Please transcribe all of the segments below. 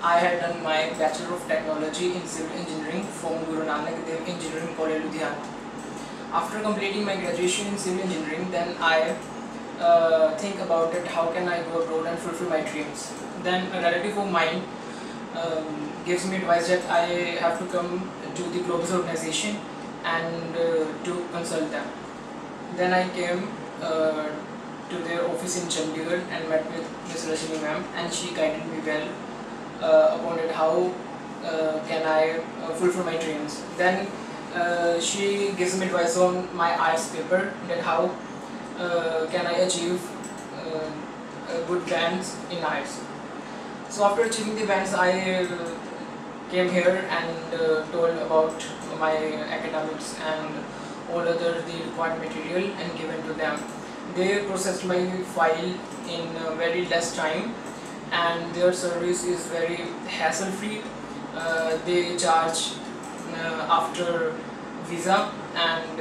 I had done my Bachelor of Technology in Civil Engineering from Guru Nanak Dev Engineering College, Ludhiana. After completing my graduation in Civil Engineering, then I think about it, how can I go abroad and fulfill my dreams. Then a relative of mine gives me advice that I have to come to the Globus organization and to consult them. Then I came to their office in Chandigarh and met with Ms. Rajni ma'am, and she guided me well upon it, how can I fulfill my dreams. Then she gives me advice on my IELTS paper, that how can I achieve good bands in IELTS. So after achieving the bands, I came here and told about my academics and all other the required material and given to them. They processed my file in very less time, and their service is very hassle free. They charge after visa, and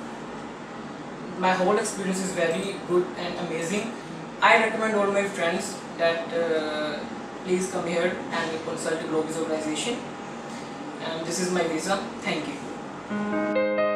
my whole experience is very good and amazing. I recommend all my friends that please come here and consult the Globus organization. And this is my visa. Thank you.